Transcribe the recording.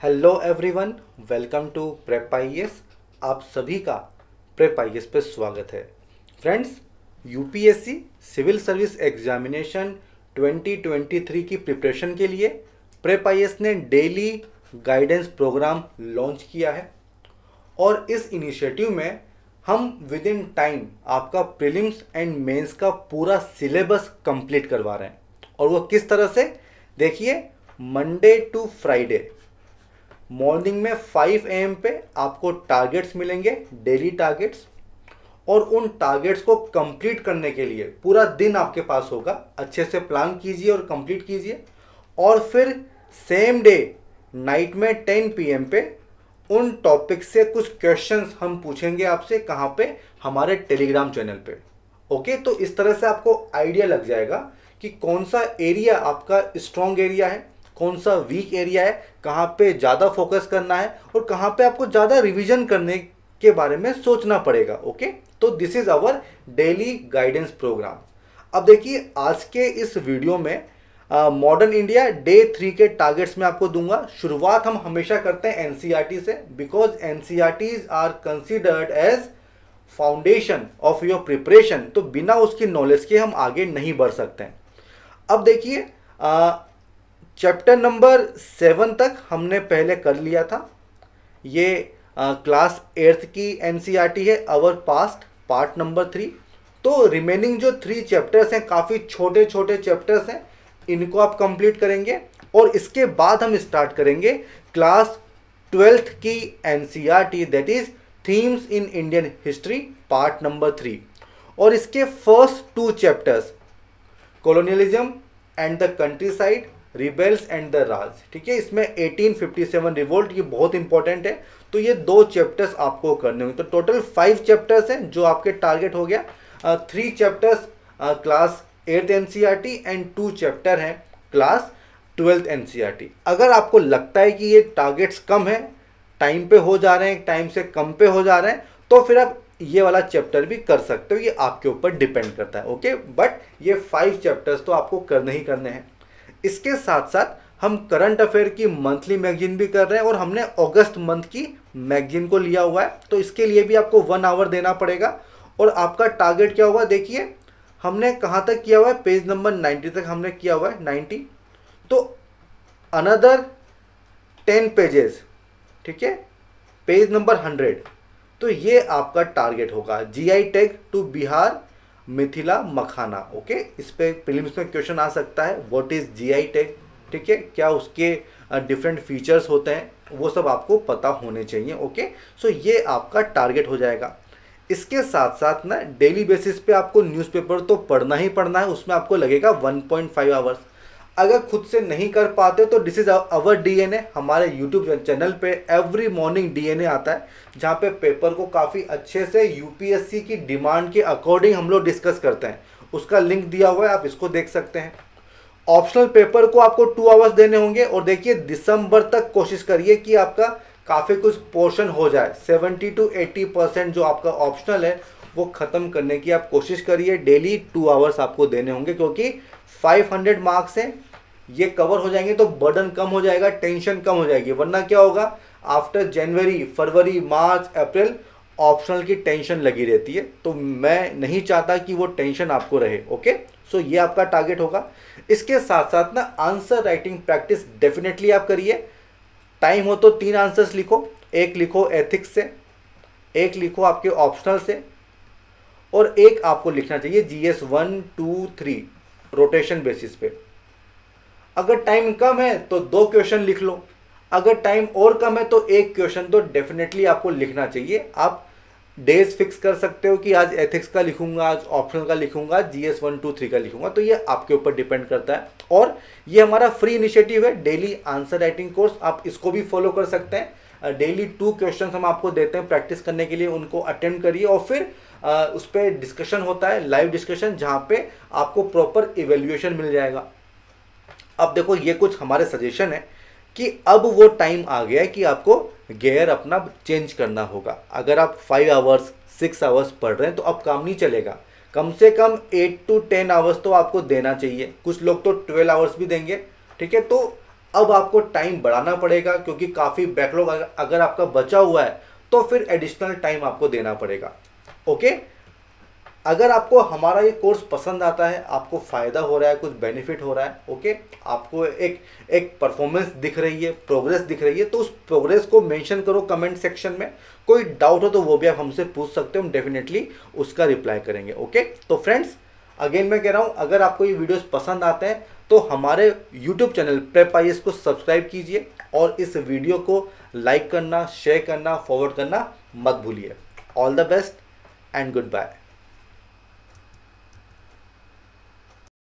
Hello everyone, welcome to Prep IAS. आप सभी का प्रेप आईएएस पे स्वागत है। Friends, UPSC civil service examination 2023 की प्रिपरेशन के लिए प्रेप आईएएस ने डेली गाइडेंस प्रोग्राम लॉन्च किया है और इस इनिशिएटिव में हम विद इन टाइम आपका प्रीलिम्स एंड मेंस का पूरा सिलेबस कंप्लीट करवा रहे हैं। और वो किस तरह से, देखिए, मंडे टू फ्राइडे मॉर्निंग में 5 AM पे आपको टारगेट्स मिलेंगे, डेली टारगेट्स। और उन टारगेट्स को कंप्लीट करने के लिए पूरा दिन आपके पास होगा। अच्छे से प्लान कीजिए और कंप्लीट कीजिए। और फिर सेम डे नाइट में 10 PM पे उन टॉपिक से कुछ क्वेश्चंस हम पूछेंगे आपसे। कहाँ पे? हमारे टेलीग्राम चैनल पे। ओके, तो इस तरह से आपको आइडिया लग जाएगा कि कौन सा एरिया आपका स्ट्रॉन्ग एरिया है, कौन सा वीक एरिया है, कहाँ पे ज़्यादा फोकस करना है और कहाँ पे आपको ज़्यादा रिवीजन करने के बारे में सोचना पड़ेगा। ओके, तो this is our daily guidance programme. अब देखिए, आज के इस वीडियो में मॉडर्न इंडिया डे 3 के टारगेट्स में आपको दूंगा। शुरुआत हम हमेशा करते हैं एनसीईआरटी से, because NCERTs are considered as foundation of your preparation. तो बिना उसकी नॉलेज के हम आगे नहीं बढ़ सकते हैं। अब देखिए, चैप्टर नंबर 7 तक हमने पहले कर लिया था। ये क्लास 8th की एनसीईआरटी है, अवर पास्ट पार्ट नंबर 3। तो रिमेनिंग जो 3 चैप्टर्स हैं, काफ़ी छोटे छोटे चैप्टर्स हैं, इनको आप कंप्लीट करेंगे। और इसके बाद हम स्टार्ट करेंगे क्लास 12th की NCERT, that is themes in Indian history part number 3। और इसके first 2 chapters, colonialism and the countryside, rebels and the Raj, ठीक है, इसमें 1857 रिवोल्ट, ये बहुत इंपॉर्टेंट है। तो ये 2 चैप्टर्स आपको करने होंगे। तो टोटल 5 चैप्टर्स हैं जो आपके टारगेट हो गया। 3 chapters class 8th NCERT and 2 chapter हैं क्लास 12th एनसीईआरटी। अगर आपको लगता है कि ये टारगेट्स कम है, टाइम पे हो जा रहे हैं, टाइम से कम पे हो जा रहे हैं, तो फिर आप ये वाला चैप्टर भी कर सकते हो। ये आपके ऊपर डिपेंड करता है। ओके, बट ये 5 चैप्टर्स तो आपको करने ही करने हैं। इसके साथ साथ हम करंट अफेयर की मंथली मैगजीन भी कर रहे हैं और हमने अगस्त मंथ की मैगजीन को लिया हुआ है। तो इसके लिए भी आपको 1 आवर देना पड़ेगा। और आपका टारगेट क्या होगा, देखिए, हमने कहाँ तक किया हुआ है, पेज नंबर 90 तक हमने किया हुआ है, 90। तो अनदर 10 पेजेस, ठीक है, पेज नंबर 100। तो ये आपका टारगेट होगा। GI tag to Bihar Mithila makhana. Okay, इस पे प्रीलिम्स में क्वेश्चन आ सकता है, व्हाट इज जीआई टैग, ठीक है, क्या उसके डिफरेंट फीचर्स होते हैं, वो सब आपको पता होने चाहिए। ओके, सो ये आपका टारगेट हो जाएगा। इसके साथ साथ ना डेली बेसिस पे आपको न्यूज़पेपर तो पढ़ना ही पढ़ना है। उसमें आपको लगेगा 1.5 आवर्स। अगर खुद से नहीं कर पाते तो दिस इज अवर डीएनए। हमारे यूट्यूब चैनल पे एवरी मॉर्निंग डीएनए आता है, जहाँ पे पेपर को काफ़ी अच्छे से यूपीएससी की डिमांड के अकॉर्डिंग हम लोग डिस्कस करते हैं। उसका लिंक दिया हुआ है, आप इसको देख सकते हैं। ऑप्शनल पेपर को आपको 2 आवर्स देने होंगे। और देखिए, दिसंबर तक कोशिश करिए कि आपका काफ़ी कुछ पोर्शन हो जाए। 70 to 80% जो आपका ऑप्शनल है वो ख़त्म करने की आप कोशिश करिए। डेली 2 आवर्स आपको देने होंगे, क्योंकि 500 मार्क्स हैं, ये कवर हो जाएंगे तो बर्डन कम हो जाएगा, टेंशन कम हो जाएगी। वरना क्या होगा, आफ्टर जनवरी, फरवरी, मार्च, अप्रैल ऑप्शनल की टेंशन लगी रहती है। तो मैं नहीं चाहता कि वो टेंशन आपको रहे। ओके, सो ये आपका टारगेट होगा। इसके साथ साथ ना आंसर राइटिंग प्रैक्टिस डेफिनेटली आप करिए। टाइम हो तो 3 आंसर्स लिखो। एक लिखो एथिक्स से, एक लिखो आपके ऑप्शनल से, और एक आपको लिखना चाहिए जीएस 1, 2, 3 रोटेशन बेसिस पे। अगर टाइम कम है तो 2 क्वेश्चन लिख लो। अगर टाइम और कम है तो 1 क्वेश्चन तो डेफिनेटली आपको लिखना चाहिए। आप डेज फिक्स कर सकते हो कि आज एथिक्स का लिखूंगा, आज ऑप्शनल का लिखूंगा, जीएस 1, 2, 3 का लिखूंगा। तो ये आपके ऊपर डिपेंड करता है। और ये हमारा फ्री इनिशिएटिव है, डेली आंसर राइटिंग कोर्स, आप इसको भी फॉलो कर सकते हैं। डेली 2 क्वेश्चन हम आपको देते हैं प्रैक्टिस करने के लिए, उनको अटेम्प्ट करिए। और फिर उस पर डिस्कशन होता है, लाइव डिस्कशन, जहाँ पे आपको प्रॉपर इवेल्युएशन मिल जाएगा। अब देखो, ये कुछ हमारे सजेशन है कि अब वो टाइम आ गया है कि आपको गियर अपना चेंज करना होगा। अगर आप 5 आवर्स 6 आवर्स पढ़ रहे हैं तो अब काम नहीं चलेगा। कम से कम 8 to 10 आवर्स तो आपको देना चाहिए। कुछ लोग तो 12 आवर्स भी देंगे, ठीक है। तो अब आपको टाइम बढ़ाना पड़ेगा, क्योंकि काफ़ी बैकलॉग अगर आपका बचा हुआ है तो फिर एडिशनल टाइम आपको देना पड़ेगा। ओके, अगर आपको हमारा ये कोर्स पसंद आता है, आपको फ़ायदा हो रहा है, कुछ बेनिफिट हो रहा है, ओके, आपको एक एक परफॉर्मेंस दिख रही है, प्रोग्रेस दिख रही है, तो उस प्रोग्रेस को मेंशन करो कमेंट सेक्शन में। कोई डाउट हो तो वो भी आप हमसे पूछ सकते हो, हम डेफिनेटली उसका रिप्लाई करेंगे। ओके, तो फ्रेंड्स अगेन मैं कह रहा हूँ, अगर आपको ये वीडियोस पसंद आते हैं तो हमारे यूट्यूब चैनल प्रेप आईएएस को सब्सक्राइब कीजिए और इस वीडियो को लाइक करना, शेयर करना, फॉरवर्ड करना मत भूलिए। All the best and good bye.